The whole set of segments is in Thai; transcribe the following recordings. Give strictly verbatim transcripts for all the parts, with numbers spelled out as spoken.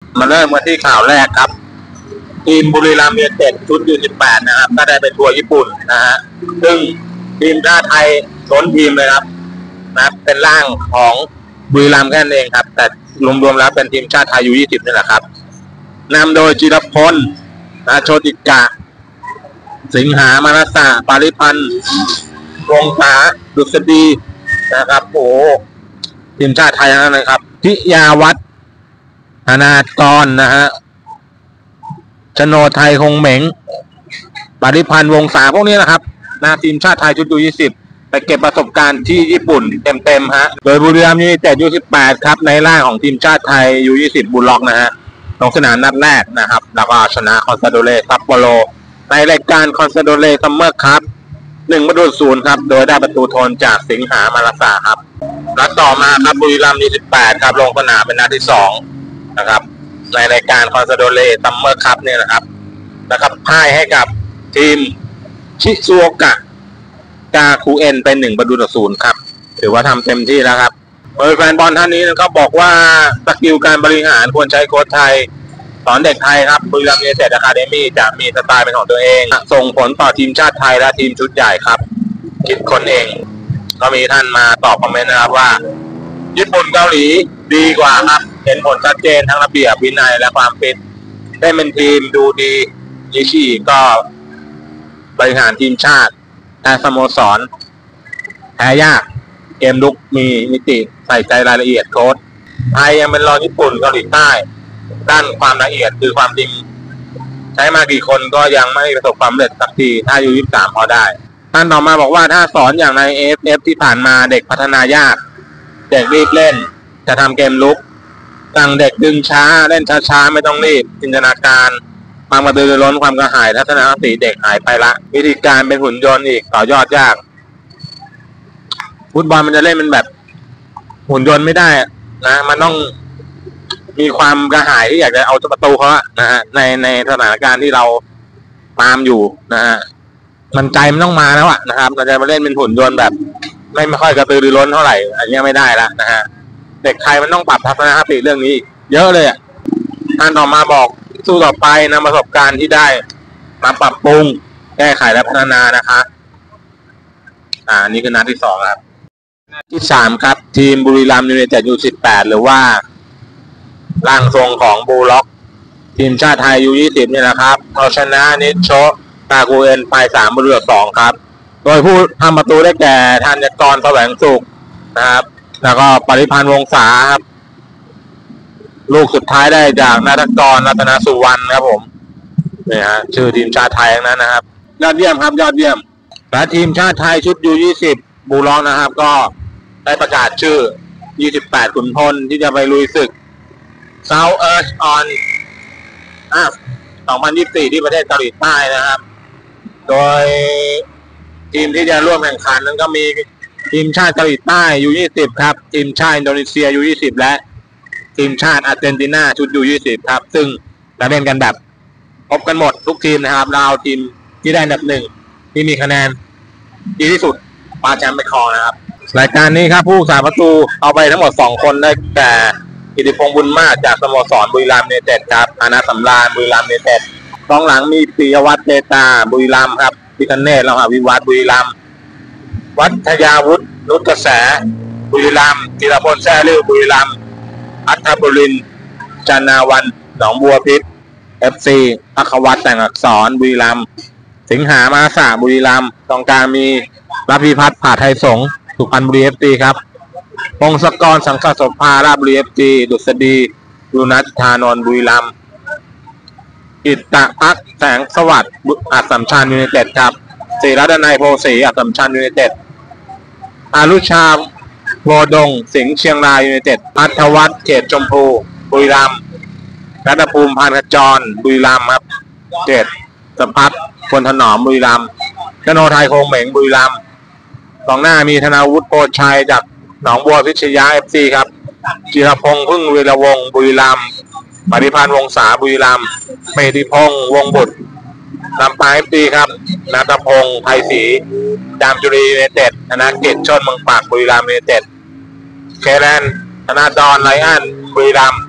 มาเริ่มกันที่ข่าวแรกครับทีมบุรีรัมย์ยูไนเต็ดชุดยูสิบแปดนะครับก็ได้ไปทัวร์ญี่ปุ่นนะฮะซึ่งทีมชาติไทยล้นทีมเลยครับนะเป็นร่างของบุรีรัมย์แค่นั้นเองครับแต่รวมๆแล้วเป็นทีมชาติไทยยูยี่สิบนี่แหละครับนำโดยจิรพลนะโชติกะสิงหามานัสสะปาริพันธ์วงศาดุษฎีนะครับโอ้ทีมชาติไทยนั่นเลยครับพิยาวัฒน์ธนากรนะฮะชโนไทยคงเหม็งปาริพันธ์วงศาพวกนี้นะครับนะทีมชาติไทยชุดยูยี่สิบไปเก็บประสบการณ์ที่ญี่ปุ่นเต็มๆฮะโดยบุรีรัมย์ยูไนเต็ดยูสิบแปดครับในร่างของทีมชาติไทยยูยี่สิบบุลล็อกนะฮะลงสนามนัดแรกนะครับแล้วก็ชนะคอนซาโดเลซัปโปโรในรายการคอนซาโดเลซัมเมอร์คัพหนึ่งประตูศูนย์ครับโดยได้ประตูโทนจากสิงหามานัสสะครับนัดต่อมาครับบุรีรัมย์ยูสิบแปดครับลงสนามเป็นนัดที่สองนะครับในรายการคอนซาโดเลซัมเมอร์คัพเนี่ยนะครับนะครับพ่ายให้กับทีมชิซูโอกะกาคูเอ็นเป็นหนึ่งประตูต่อศูนย์ครับถือว่าทำเต็มที่แล้วครับโดยแฟนบอลท่านนี้ก็บอกว่าสกิลการบริหารควรใช้โค้ชไทยสอนเด็กไทยครับบุรีรัมย์ยูไนเต็ดอะคาเดมี่จะมีสไตล์เป็นของตัวเองส่งผลต่อทีมชาติไทยและทีมชุดใหญ่ครับคิดคนเองก็มีท่านมาตอบคอมเมนต์นะครับว่าญี่ปุ่นเกาหลีดีกว่าครับเห็นผลชัดเจนทั้งระเบียบวินัยและความฟิตได้เป็นทีมดูดีนิชิก็บริหารทีมชาติแต่สโมสรแพ้ยากเกมลุกมีมิติใส่ใจรายละเอียดโค้ชไทยยังเป็นรองญี่ปุ่นเกาหลีใต้ด้านความละเอียดคือความจริงใช้มากี่คนก็ยังไม่ประสบความสำเร็จสักทีถ้าอยู่ยี่สิบสามพอได้ท่านต่อมาบอกว่าถ้าสอนอย่างใน เอ เอฟ เอฟ ที่ผ่านมาเด็กพัฒนายากเด็กรีบเล่นจะทำเกมลุกสั่งเด็กดึงช้าเล่นช้าๆไม่ต้องรีบจินตนาการความกระตือรือร้นความกระหายทัศนคติเด็กหายไปละวิธีการเป็นหุ่นยนต์อีกต่อยอดยากฟุตบอลมันจะเล่นเป็นแบบหุ่นยนต์ไม่ได้นะมันต้องมีความกระหายที่อยากจะเอาประตูเขาอะนะฮะในในสถานการณ์ที่เราตามอยู่นะฮะมันใจมันต้องมาแล้วอะนะครับเราจะมาเล่นเป็นหุ่นยนต์แบบไม่ไม่ค่อยกระตือรือร้นเท่าไหร่อันนี้ไม่ได้ละนะฮะเด็กไทยมันต้องปรับทัศนคติเรื่องนี้เยอะเลยอะท่านต่อมาบอกสู้ต่อไปนำประสบการณ์ที่ได้มาปรับปรุงแก้ไขและพัฒนานะคะอ่านี่คือนัดที่สองครับนัดที่สามครับทีมบุรีรัมย์ยูไนเต็ดยูสิบแปดหรือว่าร่างทรงของบูล็อกทีมชาติไทยยูยี่สิบนี่แหละครับเอาชนะนิโชกาคูเอ็นไปสามประตูต่อสองครับโดยผู้ทำประตูได้แก่ธัญกรแสวงสุขนะครับแล้วก็ปริพันธ์วงศาครับลูกสุดท้ายได้จากนาฏกรรัตนสุวรรณครับผมนี่ฮะชื่อทีมชาติไทยทั้งนั้นนะครับยอดเยี่ยมครับยอดเยี่ยมและทีมชาติไทยชุดยูยี่สิบบูล็อกนะครับก็ได้ประกาศชื่อยี่สิบแปดขุนพลที่จะไปลุยศึกSouth Earth on อ่ะสองพันยี่สิบสี่ที่ประเทศเกาหลีใต้นะครับ โดยทีมที่จะร่วมแข่งขันนั้นก็มีทีมชาติเกาหลีใต้ ยู ยี่สิบ ครับทีมชาติอินโดนีเซีย ยู ยี่สิบ และทีมชาติอาร์เจนตินาชุด ยู ยี่สิบ ครับซึ่งจะเล่นกันแบบพบกันหมดทุกทีมนะครับเราเอาทีมที่ได้อันดับหนึ่งที่มีคะแนนดีที่สุดคว้าแชมป์ไปครองนะครับรายการนี้ครับผู้สาประตูเอาไปทั้งหมดสองคนได้แก่กิติพงษ์บุญมากจากสโมสรบุรีรัมย์ยูไนเต็ดครับอานัทสำราญบุรีรัมย์ยูไนเต็ดกองหลังมีปิยวัฒน์เตตาบุรีรัมย์ครับพิคเนศเราหาวิวัฒน์บุรีรัมย์วัฒยาวุฒินุชกระแสบุรีรัมย์ธีรพลแซ่ลิ้วบุรีรัมย์อัธบุรินทร์จันนาวันหนองบัวพิษ เอฟ ซี อัครวัฒน์แต่งอักษรบุรีรัมย์สิงหามาสาบุรีรัมย์ตรงกลางมีรัพิพัฒน์ผาไทยสงฆ์สุพรรณบุรี เอฟ ซี ครับพงศกรสังกัดโสภาราชบุรี เอฟ ซี ดุษฎียุนัทธานนท์บุรีรัมย์กิตตะพักแสงสวัสดิ์อัสสัมชัญยูไนเต็ดครับศิรดนัยโพสีอัสสัมชัญยูไนเต็ดอารุชาโวดงสิงห์เชียงรายยูไนเต็ดอัธวัฒน์เขตชมพูบุรีรัมย์รัตภูมิพานขจรบุรีรัมย์ครับเจ็ดสัมพัฒน์พลถนอมบุรีรัมย์ชโนไทยคงเหม็งบุรีรัมย์กองหน้ามีธนาวุฒิโพชัยจากหนองบัวพิชยา เอฟ ซี ครับจิรพงษ์พึ่งวีระวงศ์บุรีรัมย์ปฏิพันธ์วงศาบุรีรัมย์เมธิพงษ์วงบุตรลำปาง เอฟ ซี ครับนาตพงษ์ไทยศรีจามจุรียูไนเต็ดธนาเกตชนเมืองปากบุรีรัมย์ยูไนเต็ดเคแลนธนาดอนไลอ้อนบุรีรัมย์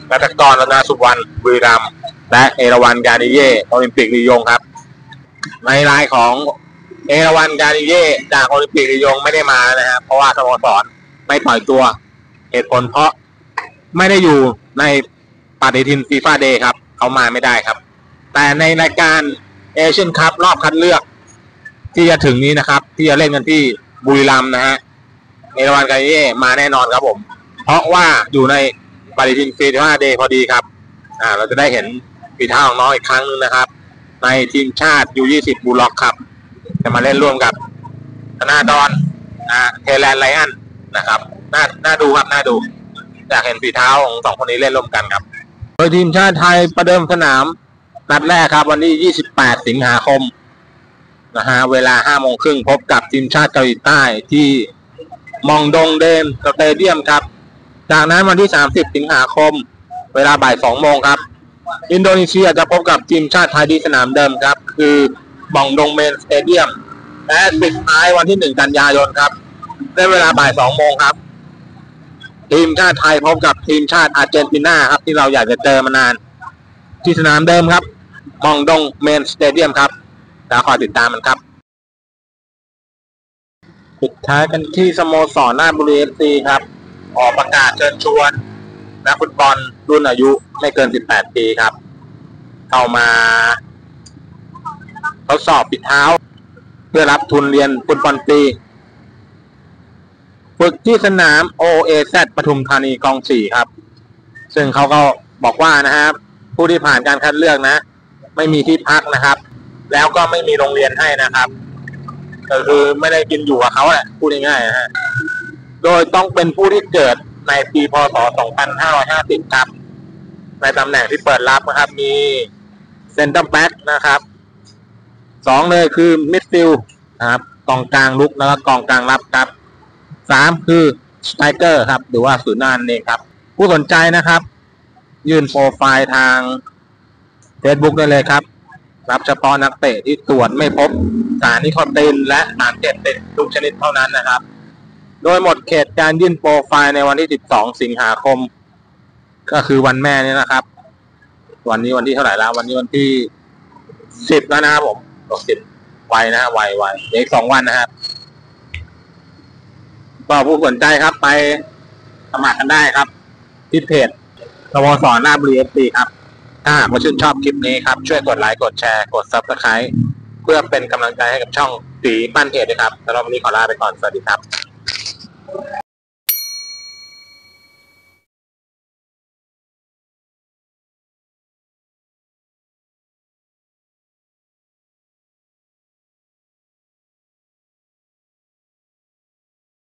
รัตกร รัตนสุวรรณบุรีรัมย์และเอราวัณกานิเย่โอลิมปิกลียงครับในรายของเอราวัณกานิเย่จากโอลิมปิกลียงไม่ได้มานะครับเพราะว่าสโมสรไม่ปล่อยตัวเหตุผลเพราะไม่ได้อยู่ในปฏิทินฟีฟ่าเดย์ครับเขามาไม่ได้ครับแต่ในรายการเอเชียนคัพรอบคัดเลือกที่จะถึงนี้นะครับที่จะเล่นกันที่บุรีรัมย์นะฮะเอราวัณกานิเย่มาแน่นอนครับผมเพราะว่าอยู่ในปฏิทินฟีฟ่าเดย์พอดีครับอ่าเราจะได้เห็นฝีเท้าของน้องอีกครั้งนึงนะครับในทีมชาติ ยู ยี่สิบ บูลล็อกครับจะมาเล่นร่วมกับธนาดอนอ่าเทแลนด์ไลออนนะครับน่าน่าดูครับน่าดูอยากเห็นฝีเท้าของสองคนนี้เล่นร่วมกันครับโดยทีมชาติไทยประเดิมสนามนัดแรกครับวันที่ยี่สิบแปดสิงหาคมนะฮะเวลาห้าโมงครึ่งพบกับทีมชาติเกาหลีใต้ที่มองดงเดมสเตเดียมครับจากนั้นวันที่สามสิบสิงหาคมเวลาบ่ายสองโมงครับอินโดนีเซียจะพบกับทีมชาติไทยที่สนามเดิมครับคือมองดงเมนสเตเดียมและปิดท้ายวันที่หนึ่งกันยายนครับในเวลาบ่ายสองโมงครับทีมชาติไทยพบกับทีมชาติอาร์เจนตินาครับที่เราอยากจะเจอมานานที่สนามเดิมครับมองดงเมนสเตเดียมครับแล้วคอยติดตามมันครับปิดท้ายกันที่สโมสรราชบุรี เอฟ ซี ครับออกประกาศเชิญชวนนักฟุตบอลรุ่นอายุไม่เกินสิบแปดปีครับเข้ามาทดสอบปิดเท้าเพื่อรับทุนเรียนฟุตบอลฟรีฝึกที่สนาม โอ เอ แซด ปทุมธานีกองสี่ครับซึ่งเขาก็บอกว่านะครับผู้ที่ผ่านการคัดเลือกนะไม่มีที่พักนะครับแล้วก็ไม่มีโรงเรียนให้นะครับก็คือไม่ได้กินอยู่กับเขาแหละพูดง่ายๆนะฮะโดยต้องเป็นผู้ที่เกิดในปีพ.ศ. สองพันห้าร้อยห้าสิบครับในตำแหน่งที่เปิดรับนะครับมีเซนเตอร์แบ็กนะครับสองเลยคือมิดฟิลด์นะครับกองกลางลุกแล้วก็กองกลางรับครับสามคือสไตรเกอร์ครับหรือว่าศูนย์หน้านั่นเองครับผู้สนใจนะครับยื่นโปรไฟล์ทาง Facebook ได้เลยครับรับเฉพาะนักเตะที่ตรวจไม่พบสารนิโคตินและสารเสพติดทุกชนิดเท่านั้นนะครับโดยหมดเขตการยื่นโปรไฟล์ในวันที่สิบสองสิงหาคมก็คือวันแม่นี่นะครับวันนี้วันที่เท่าไหร่แล้ววันนี้วันที่สิบแล้วนะครับผมสิบไวนะฮะไวไวเดี๋ยวอีกสองวันนะครับก็ผู้สนใจครับไปสมัครกันได้ครับที่เพจสโมสรราชบุรี เอฟ ซี ครับถ้าหากว่าชื่นชอบคลิปนี้ครับช่วยกดไลค์กดแชร์กด ซับสไครบ์ เพื่อเป็นกำลังใจให้กับช่องตีปั้นเพจด้วยครับสำหรับวันนี้ขอลาไปก่อนสวัสดีครับ